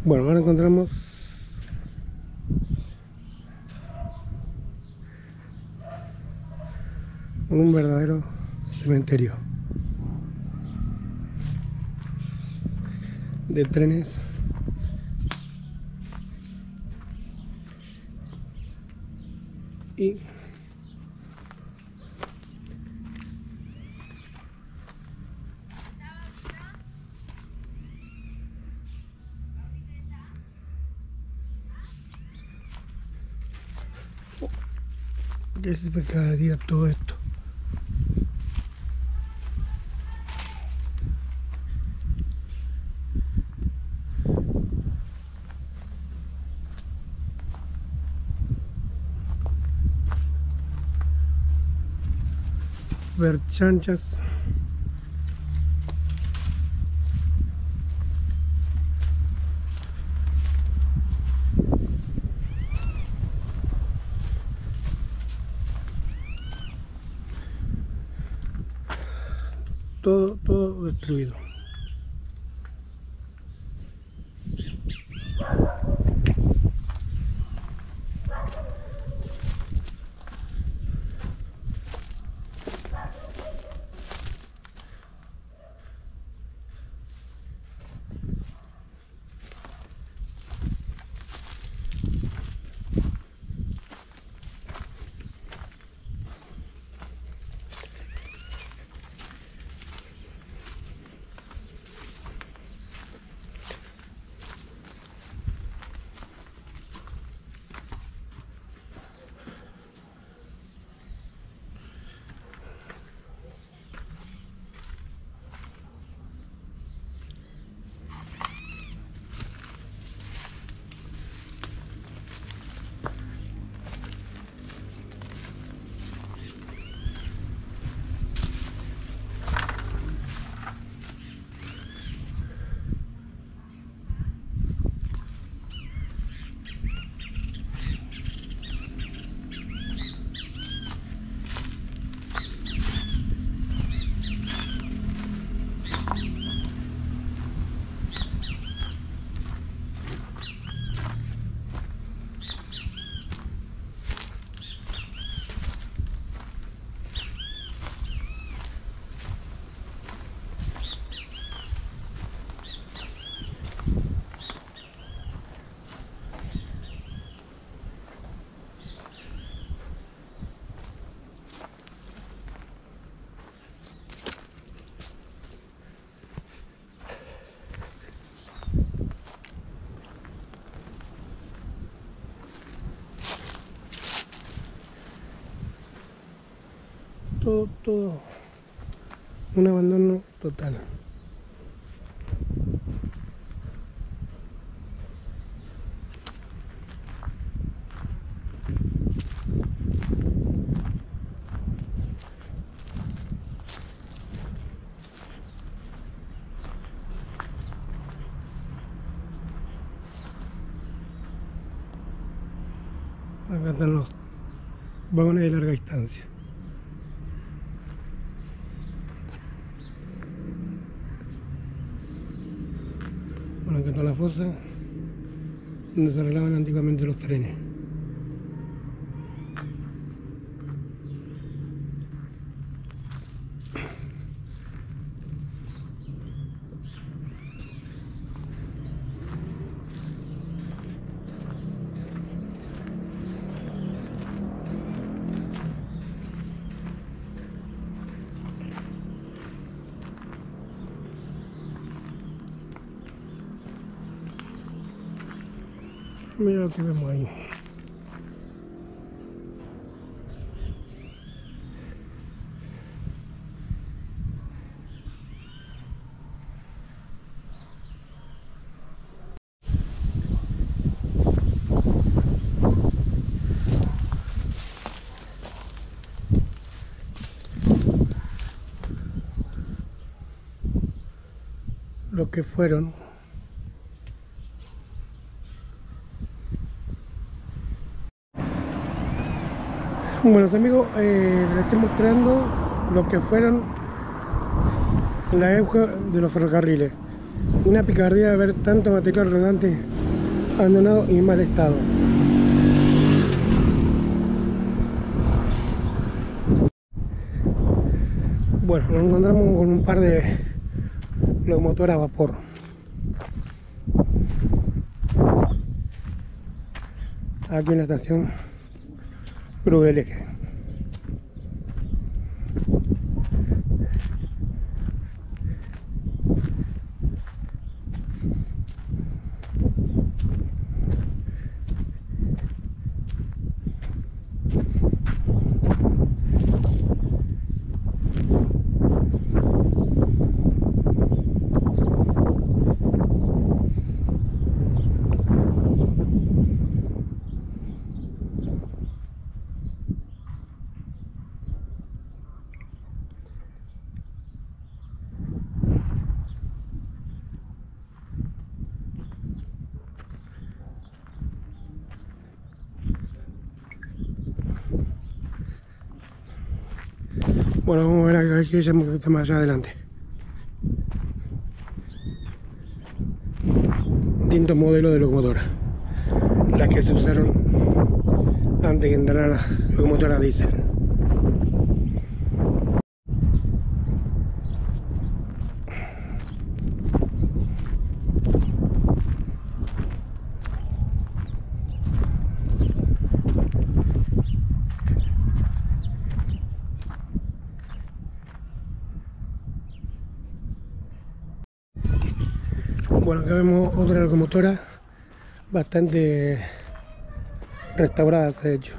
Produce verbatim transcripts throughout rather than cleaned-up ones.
Bueno, ahora encontramos un verdadero cementerio de trenes y que se ve cada día todo esto. Ver chanchas, todo, todo destruido. Todo, todo un abandono total. Acá están los vagones de larga distancia. Bueno, acá está la fosa donde se arreglaban antiguamente los trenes. Mira lo que vemos ahí. Los que fueron Bueno amigos, eh, les estoy mostrando lo que fueron la época de los ferrocarriles. Una picardía ver tanto material rodante abandonado y en mal estado. Bueno, nos encontramos con un par de locomotoras a vapor. Aquí en la estación Cruz del Eje. Bueno, vamos a ver aquí ya más allá adelante. Distintos modelos de locomotora, las que se usaron antes que entrara la locomotora diésel. Bueno, acá vemos otra locomotora bastante restaurada, se ha hecho.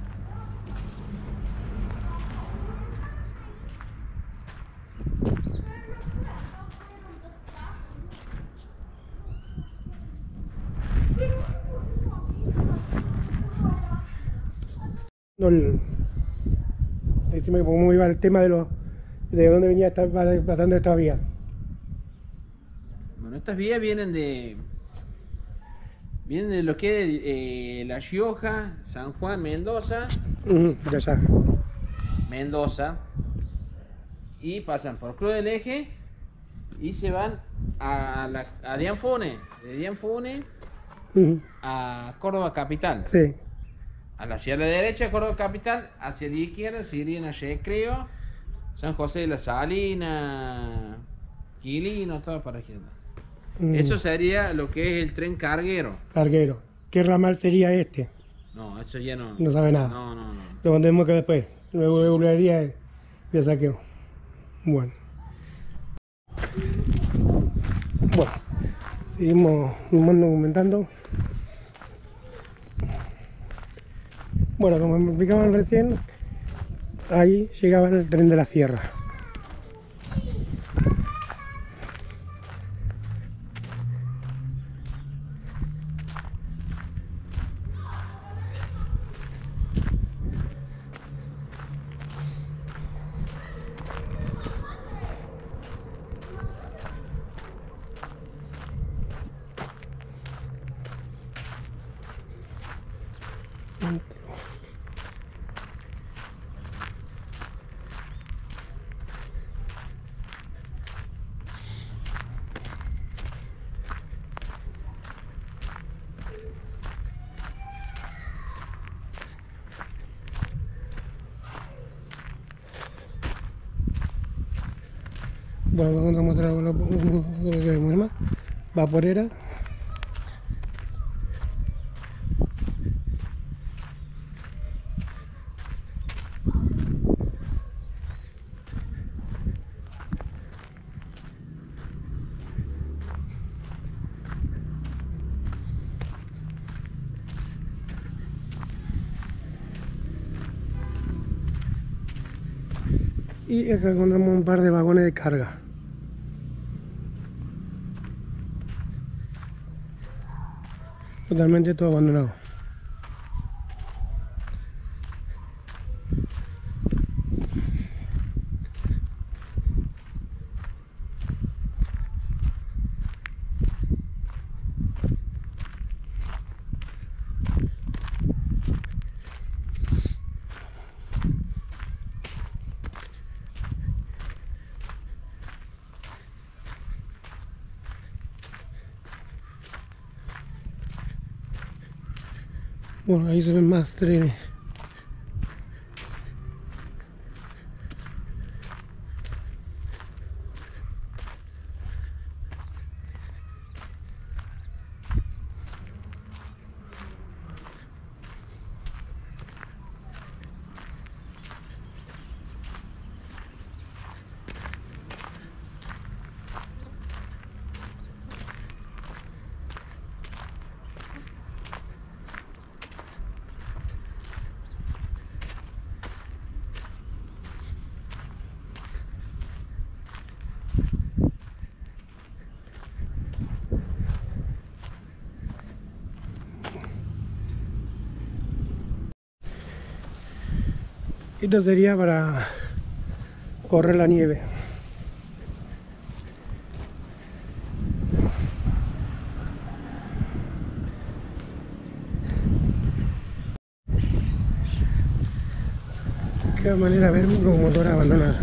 No, el, decime cómo iba el tema de los de dónde venía esta, bastante esta vía. Bueno, estas vías vienen de vienen de lo que es eh, La Rioja, San Juan, Mendoza, Uh-huh, ya ya. Mendoza, y pasan por Cruz del Eje y se van a, la, a Dianfone, de Dianfone Uh-huh. a Córdoba Capital. Sí. A la hacia la derecha, Córdoba Capital, hacia la izquierda se irían a Recreo, San José de la Salina, Quilino, todo para aquí. Uh-huh. Eso sería lo que es el tren carguero. Carguero. ¿Qué ramal sería este? No, eso ya no. No sabe nada. No, no, no. Lo contemos que después. Luego de volvería y ya saqueo. Bueno. Bueno. Seguimos documentando. Bueno, como me explicaban recién, ahí llegaba el tren de la sierra. Bueno, vamos a mostrar lo que vemos más. Vaporera. Y acá encontramos un par de vagones de carga. Totalmente todo abandonado. Bueno, ahí se ven más trenes. Esto sería para correr la nieve. Qué manera de ver un locomotora abandonada.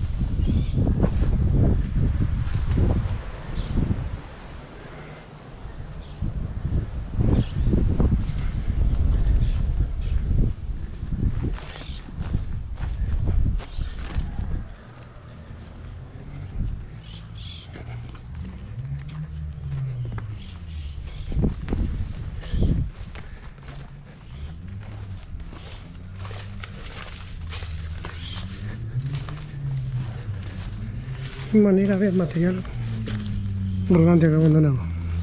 Qué manera de ver material rodante que abandonamos.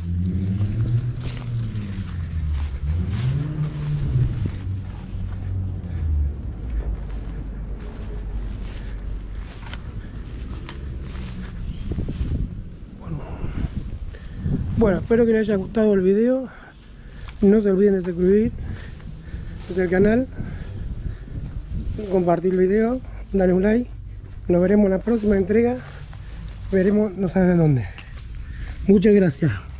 Bueno, espero que les haya gustado el video. No se olviden de suscribir al canal, compartir el video, darle un like. Nos veremos en la próxima entrega. Veremos no sabe de dónde. Muchas gracias.